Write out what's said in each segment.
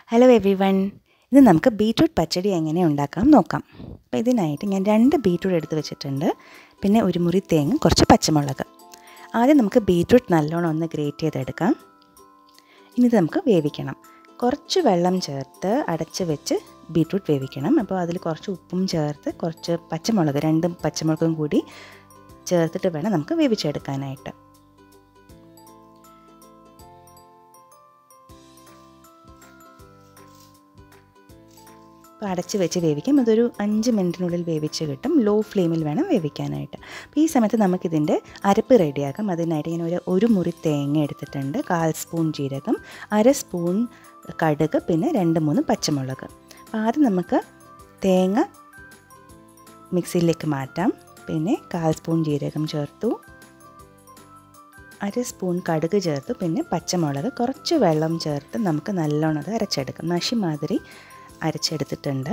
Hello everyone, ഇന്ന് നമുക്ക് beetroot പച്ചടി എങ്ങനെ ഉണ്ടാക്കാം നോക്കാം. അപ്പോൾ ഇതിനായിട്ട് ഞാൻ 2 ബീറ്റ്റൂട്ട് എടുത്ത് വെച്ചിട്ടുണ്ട്. പിന്നെ ഒരു മുറി തേങ്ങ, കുറച്ച് പച്ചമുളക്. ആദ്യം നമുക്ക് ബീറ്റ്റൂട്ട് നല്ലോണം ഒന്ന് ഗ്രേറ്റ് ചെയ്തെടുക്കാം. ഇനി ഇത് നമുക്ക് വേവിക്കണം. കുറച്ച് വെള്ളം ചേർത്ത് അടച്ച് വെച്ച് ബീറ്റ്റൂട്ട് വേവിക്കണം. അപ്പോൾ അതിൽ കുറച്ച് ഉപ്പും ചേർത്ത് കുറച്ച് പച്ചമുളക്, 2 പച്ചമുളകും കൂടി ചേർത്തിട്ട് വേണം നമുക്ക് വേവിച്ചെടുക്കാനായിട്ട്. അപ്പോൾ അടച്ച് വെച്ച് വേവിക്കാം. അതൊരു 5 മിനിറ്റിനുള്ളിൽ വേവിച്ച് കിട്ടും. ലോ ഫ്ലെയിമിൽ വേണം വേവിക്കാനായിട്ട്. അപ്പോൾ ഈ സമയത്ത് നമുക്കിതിൻ്റെ അരപ്പ് റെഡിയാക്കാം. അതിനായിട്ട് ഞാൻ ഒരു മുറി തേങ്ങ എടുത്തിട്ടുണ്ട്, 1/4 സ്പൂൺ ജീരകം, 1/2 സ്പൂൺ കടുക്, പിന്നെ 2-3 പച്ചമുളക്. അപ്പോൾ ആദ്യം നമുക്ക് തേങ്ങ മിക്സിയിലേക്ക് മാറ്റാം. പിന്നെ 1/4 സ്പൂൺ ജീരകം ചേർത്തു, 1/2 സ്പൂൺ കടുക് ചേർത്തു, പിന്നെ പച്ചമുളക്, കുറച്ച് വെള്ളം ചേർത്ത് നമുക്ക് നല്ലോണം അത് അരച്ചെടുക്കാം. നശി മാതിരി അരച്ചെടുത്തിട്ടുണ്ട്.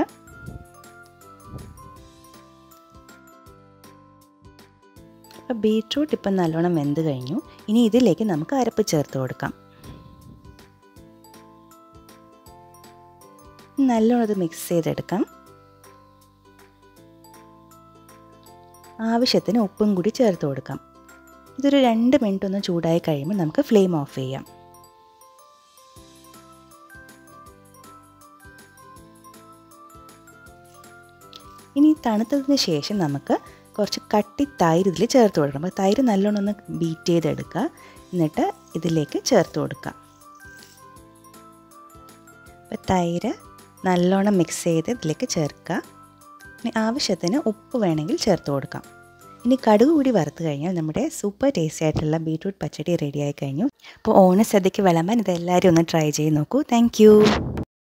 അപ്പോൾ ബീറ്റ്റൂട്ട് ഇപ്പം നല്ലോണം വെന്ത് കഴിഞ്ഞു. ഇനി ഇതിലേക്ക് നമുക്ക് അരപ്പ് ചേർത്ത് കൊടുക്കാം. നല്ലോണം അത് മിക്സ് ചെയ്തെടുക്കാം. ആവശ്യത്തിന് ഉപ്പും കൂടി ചേർത്ത് കൊടുക്കാം. ഇതൊരു 2 മിനിറ്റ് ഒന്ന് ചൂടായി കഴിയുമ്പോൾ നമുക്ക് ഫ്ലെയിം ഓഫ് ചെയ്യാം. ഇനി തണുത്തതിന് ശേഷം നമുക്ക് കുറച്ച് കട്ടി തൈര് ഇതിൽ ചേർത്ത് കൊടുക്കണം. അപ്പോൾ തൈര് നല്ലോണം ഒന്ന് ബീറ്റ് ചെയ്തെടുക്കുക. എന്നിട്ട് ഇതിലേക്ക് ചേർത്ത് കൊടുക്കുക. അപ്പോൾ തൈര് നല്ലോണം മിക്സ് ചെയ്ത് ഇതിലേക്ക് ചേർക്കുക. ഇനി ആവശ്യത്തിന് ഉപ്പ് വേണമെങ്കിൽ ചേർത്ത് കൊടുക്കാം. ഇനി കടുക് കൂടി വറുത്ത് കഴിഞ്ഞാൽ നമ്മുടെ സൂപ്പർ ടേസ്റ്റി ആയിട്ടുള്ള ബീറ്റ്റൂട്ട് പച്ചടി റെഡിയായി കഴിഞ്ഞു. അപ്പോൾ ഓണസദ്യക്ക് വിളമ്പാൻ ഇതെല്ലാവരും ഒന്ന് ട്രൈ ചെയ്ത് നോക്കൂ. താങ്ക്